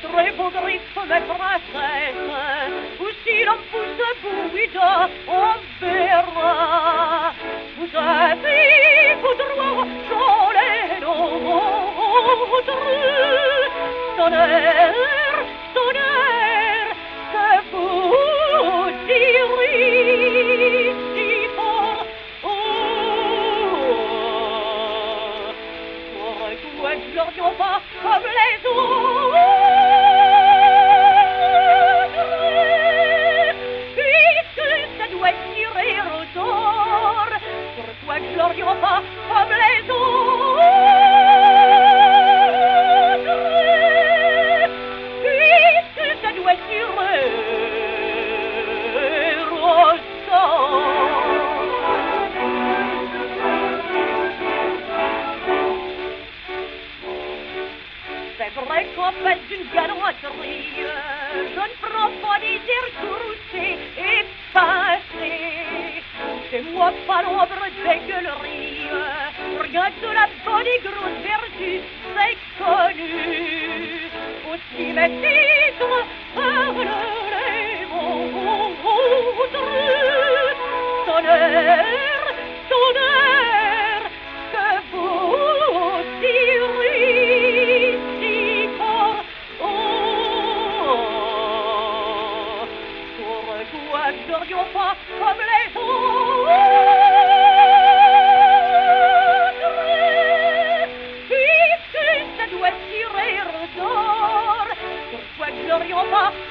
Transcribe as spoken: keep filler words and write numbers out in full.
très beau griffe, mes princesses, ou si l'on pousse bouillant, on verra. Vous avez vos droits, j'en ai d'autres. Tonnerre, tonnerre, que vous direz si fort, oh, pourquoi je leur dis pas comme les autres, puisque ça doit tirer au sort, pourquoi je leur dis pas comme les autres, puisque ça doit tirer au sort. C'est vrai qu'en fait d'une galanterie, je ne prends pas des airs troussés et passés. C'est moi pas l'ombre des gueuleries, rien de la bonne et grosse vertu, c'est connu. Aussi mes titres, parlez mon autre. Tonnerre, tonnerre, que vous direz si fort, oh, pourquoi ne serions pas comme les autres, puisque ça doit tirer au sort, pourquoi ne serions pas